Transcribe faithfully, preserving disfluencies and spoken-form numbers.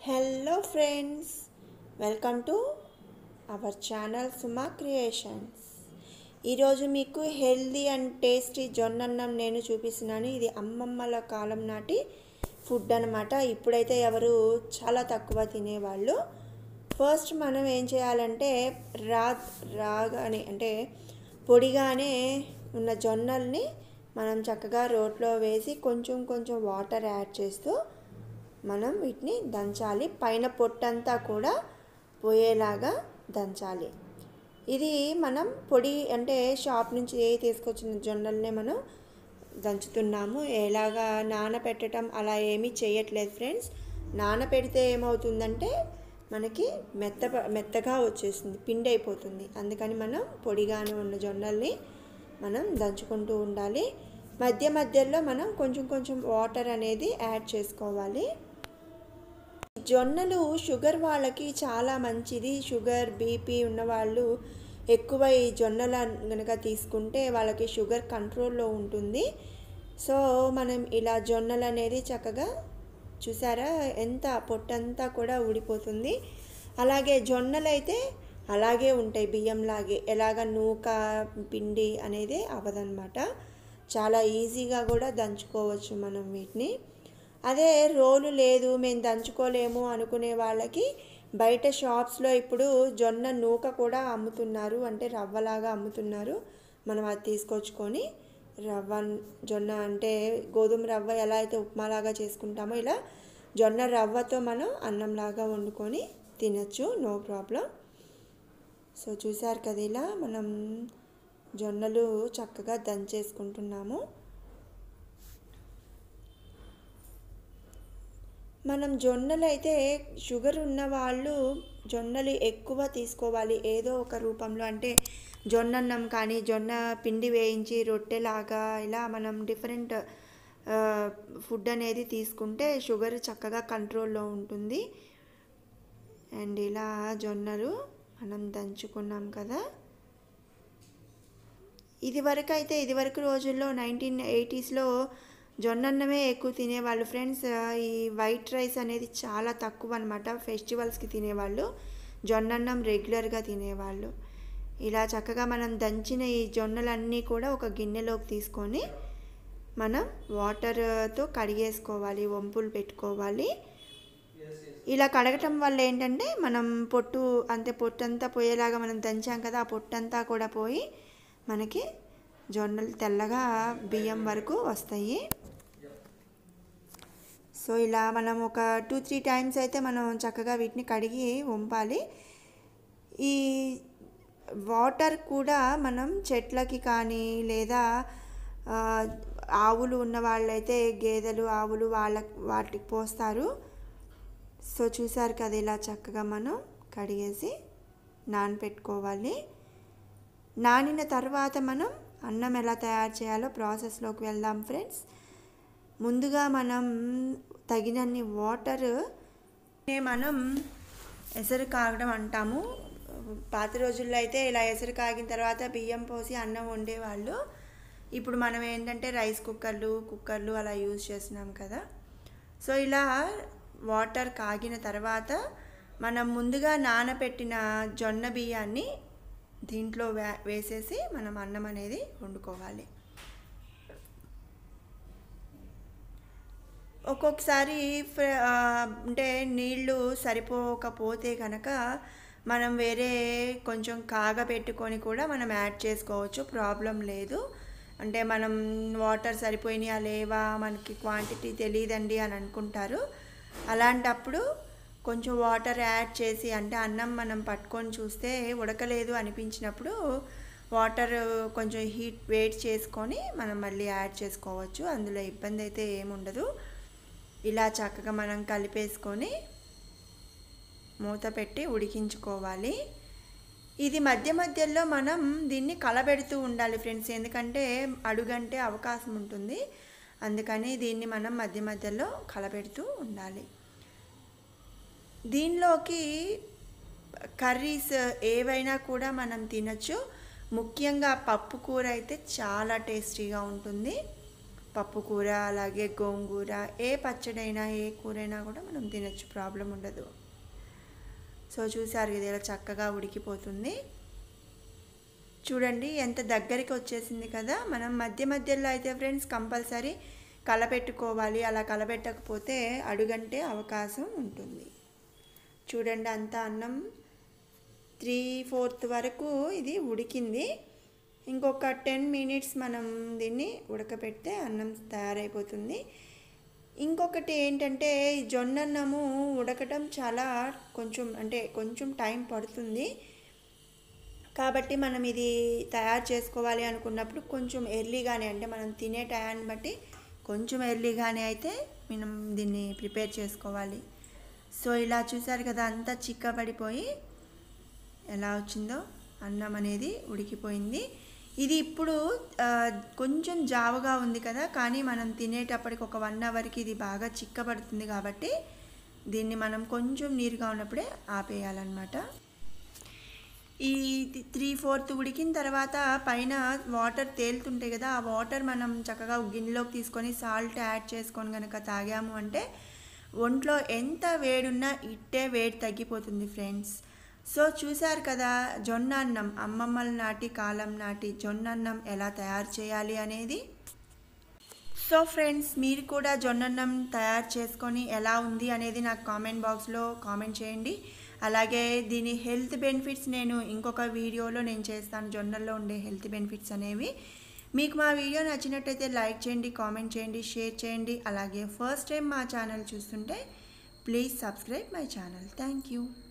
Hello friends, welcome to our channel Suma Creations. ఈరోజు మీకు healthy and tasty జొన్నన్నం నేను చూపిస్తున్నాను. ఇది అమ్మమ్మల కాలం నాటి ఫుడ్ అన్నమాట. ఇప్పుడైతే ఎవరు చాలా తక్కువ తినేవాళ్ళు. ఫస్ట్ మనం ఏం చేయాలంటే రా రాగానే అంటే పొడిగానే ఉన్న జొన్నల్ని మనం చక్కగా రోట్లో వేసి కొంచెం కొంచెం వాటర్ యాడ్ చేస్తూ మనం వీటిని దంచాలి. పైన పొట్టంతా కూడా పోయేలాగా దంచాలి. ఇది మనం పొడి అంటే షాప్ నుంచి ఏ తీసుకొచ్చిన జొన్నల్నే మనం దంచుతున్నాము. ఎలాగా నానబెట్టడం అలా ఏమీ చేయట్లేదు ఫ్రెండ్స్. నానబెడితే ఏమవుతుందంటే మనకి మెత్త మెత్తగా వచ్చేస్తుంది, పిండి అయిపోతుంది. అందుకని మనం పొడిగానే ఉన్న జొన్నల్ని మనం దంచుకుంటూ ఉండాలి. మధ్య మధ్యలో మనం కొంచెం కొంచెం వాటర్ అనేది యాడ్ చేసుకోవాలి. జొన్నలు షుగర్ వాళ్ళకి చాలా మంచిది. షుగర్ బీపీ ఉన్నవాళ్ళు ఎక్కువ ఈ జొన్నలు కనుక తీసుకుంటే వాళ్ళకి షుగర్ కంట్రోల్లో ఉంటుంది. సో మనం ఇలా జొన్నలు అనేది చక్కగా చూసారా ఎంత పొట్టంతా కూడా ఊడిపోతుంది. అలాగే జొన్నలు అయితే అలాగే ఉంటాయి బియ్యంలాగే, ఎలాగ నూక పిండి అనేది అవ్వదన్నమాట. చాలా ఈజీగా కూడా దంచుకోవచ్చు మనం వీటిని. అదే రోలు లేదు మేము దంచుకోలేము అనుకునే వాళ్ళకి బయట షాప్స్లో ఇప్పుడు జొన్న నూక కూడా అమ్ముతున్నారు, అంటే రవ్వలాగా అమ్ముతున్నారు. మనం అది తీసుకొచ్చుకొని రవ్వ జొన్న అంటే గోధుమ రవ్వ ఎలా అయితే ఉప్మాలాగా చేసుకుంటామో ఇలా జొన్న రవ్వతో మనం అన్నంలాగా వండుకొని తినచ్చు, నో ప్రాబ్లం. సో చూసారు కదా, ఇలా మనం జొన్నలు చక్కగా దంచేసుకుంటున్నాము. మనం జొన్నలు అయితే షుగర్ ఉన్న వాళ్ళు జొన్నలు ఎక్కువ తీసుకోవాలి ఏదో ఒక రూపంలో. అంటే జొన్నన్నం కానీ జొన్న పిండి వేయించి రొట్టెలాగా ఇలా మనం డిఫరెంట్ ఫుడ్ అనేది తీసుకుంటే షుగర్ చక్కగా కంట్రోల్లో ఉంటుంది. అండ్ ఇలా జొన్నలు మనం దంచుకున్నాం కదా. ఇదివరకు అయితే ఇదివరకు రోజుల్లో నైన్టీన్ ఎయిటీస్లో జొన్నన్నమే ఎక్కువ తినేవాళ్ళు ఫ్రెండ్స్. ఈ వైట్ రైస్ అనేది చాలా తక్కువ అనమాట. ఫెస్టివల్స్కి తినేవాళ్ళు, జొన్నన్నం రెగ్యులర్గా తినేవాళ్ళు. ఇలా చక్కగా మనం దంచిన ఈ జొన్నలన్నీ కూడా ఒక గిన్నెలోకి తీసుకొని మనం వాటర్తో కడిగేసుకోవాలి, వంపులు పెట్టుకోవాలి. ఇలా కడగటం వల్ల ఏంటంటే మనం పొట్టు అంతే పొట్టంతా పోయేలాగా మనం దంచాం కదా, ఆ పొట్టంతా కూడా పోయి మనకి జొన్నలు తెల్లగా బియ్యం వరకు వస్తాయి. సో ఇలా మనం ఒక టూ త్రీ టైమ్స్ అయితే మనం చక్కగా వీటిని కడిగి వంపాలి. ఈ వాటర్ కూడా మనం చెట్లకి కానీ లేదా ఆవులు ఉన్న వాళ్ళైతే గేదెలు ఆవులు వాళ్ళ వాటికి పోస్తారు. సో చూసారు కదా, ఇలా చక్కగా మనం కడిగేసి నానపెట్టుకోవాలి. నానిన తర్వాత మనం అన్నం ఎలా తయారు చేయాలో ప్రాసెస్లోకి వెళ్దాం ఫ్రెండ్స్. ముందుగా మనం తగినన్ని వాటర్ మనం ఎసరు కాగడం అంటాము. పాత రోజుల్లో అయితే ఇలా ఎసరు కాగిన తర్వాత బియ్యం పోసి అన్నం వండేవాళ్ళు. ఇప్పుడు మనం ఏంటంటే రైస్ కుక్కర్లు కుక్కర్లు అలా యూజ్ చేస్తున్నాం కదా. సో ఇలా వాటర్ కాగిన తర్వాత మనం ముందుగా నానబెట్టిన జొన్న బియ్యాన్ని దీంట్లో వే వేసేసి మనం అన్నం అనేది వండుకోవాలి. ఒక్కొక్కసారి అంటే నీళ్ళు సరిపోకపోతే కనుక మనం వేరే కొంచెం కాగబెట్టుకొని కూడా మనం యాడ్ చేసుకోవచ్చు, ప్రాబ్లం లేదు. అంటే మనం వాటర్ సరిపోయినాయా లేవా మనకి క్వాంటిటీ తెలియదండి అని అనుకుంటారు. అలాంటప్పుడు కొంచెం వాటర్ యాడ్ చేసి అంటే అన్నం మనం పట్టుకొని చూస్తే ఉడకలేదు అనిపించినప్పుడు వాటర్ కొంచెం హీట్ వేట్ చేసుకొని మనం మళ్ళీ యాడ్ చేసుకోవచ్చు, అందులో ఇబ్బంది అయితే ఏముండదు. ఇలా చక్కగా మనం కలిపేసుకొని మూత పెట్టి ఉడికించుకోవాలి. ఇది మధ్య మధ్యలో మనం దీన్ని కలబెడుతూ ఉండాలి ఫ్రెండ్స్, ఎందుకంటే అడుగంటే అవకాశం ఉంటుంది. అందుకని దీన్ని మనం మధ్య మధ్యలో కలబెడుతూ ఉండాలి. దీనిలోకి కర్రీస్ ఏవైనా కూడా మనం తినచ్చు. ముఖ్యంగా పప్పు కూర అయితే చాలా టేస్టీగా ఉంటుంది. పప్పు కూర, అలాగే గోంగూర, ఏ పచ్చడైనా ఏ కూరైనా కూడా మనం తినచ్చు, ప్రాబ్లం ఉండదు. సో చూసారు కదా ఇలా చక్కగా ఉడికిపోతుంది. చూడండి ఎంత దగ్గరికి వచ్చేసింది కదా. మనం మధ్య మధ్యలో అయితే ఫ్రెండ్స్ కంపల్సరీ కలపెట్టుకోవాలి, అలా కలపెట్టకపోతే అడుగంటే అవకాశం ఉంటుంది. చూడండి అంత అన్నం త్రీ ఫోర్త్ వరకు ఇది ఉడికింది. ఇంకొక టెన్ మినిట్స్ మనం దీన్ని ఉడకపెడితే అన్నం తయారైపోతుంది. ఇంకొకటి ఏంటంటే జొన్నన్నము ఉడకటం చాలా కొంచెం అంటే కొంచెం టైం పడుతుంది. కాబట్టి మనం ఇది తయారు చేసుకోవాలి అనుకున్నప్పుడు కొంచెం ఎర్లీగానే, అంటే మనం తినే టయాన్ని బట్టి కొంచెం ఎర్లీగానే అయితే మనం దీన్ని ప్రిపేర్ చేసుకోవాలి. సో ఇలా చూసారు కదా అంతా చిక్కబడిపోయి ఎలా వచ్చిందో అన్నం అనేది ఉడికిపోయింది. ఇది ఇప్పుడు కొంచెం జావుగా ఉంది కదా, కానీ మనం తినేటప్పటికి ఒక వన్ అవర్కి ఇది బాగా చిక్కబడుతుంది. కాబట్టి దీన్ని మనం కొంచెం నీరుగా ఉన్నప్పుడే ఆపేయాలన్నమాట. ఈ త్రీ ఫోర్త్ ఉడికిన తర్వాత పైన వాటర్ తేలుతుంటాయి కదా, ఆ వాటర్ మనం చక్కగా గిన్నెలోకి తీసుకొని సాల్ట్ యాడ్ చేసుకొని కనుక తాగాము అంటే ఒంట్లో ఎంత వేడున్నా ఇట్టే వేడి తగ్గిపోతుంది ఫ్రెండ్స్. సో చూసారు కదా జొన్న అన్నం, అమ్మమ్మల నాటి కాలం నాటి జొన్న అన్నం ఎలా తయారు చేయాలి అనేది. సో ఫ్రెండ్స్ మీరు కూడా జొన్నన్నం తయారు చేసుకొని ఎలా ఉంది అనేది నాకు కామెంట్ బాక్స్లో కామెంట్ చేయండి. అలాగే దీని హెల్త్ బెనిఫిట్స్ నేను ఇంకొక వీడియోలో నేను చేస్తాను, జొన్నల్లో ఉండే హెల్త్ బెనిఫిట్స్ అనేవి. మీకు మా వీడియో నచ్చినట్టయితే లైక్ చేయండి, కామెంట్ చేయండి, షేర్ చేయండి. అలాగే ఫస్ట్ టైం మా ఛానల్ చూస్తుంటే please subscribe my channel. Thank you.